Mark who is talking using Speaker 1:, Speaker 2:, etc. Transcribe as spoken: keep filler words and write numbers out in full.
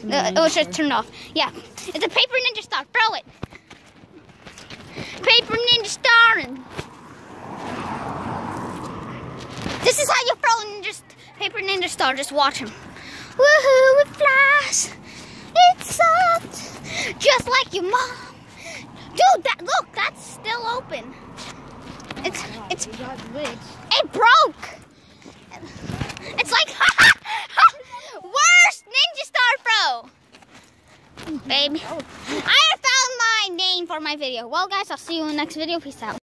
Speaker 1: Uh, it was just turned off. Yeah. It's a Paper Ninja Star. Throw it. Paper Ninja Star. And this is how you throw a ninja, Paper Ninja Star. Just watch him. Woohoo, it flies. It sucked. Just like your mom. Dude, that look, that's still open. It's, it's, it broke. It's like, worst Ninja Star Pro. Baby, I found my name for my video. Well, guys, I'll see you in the next video. Peace out.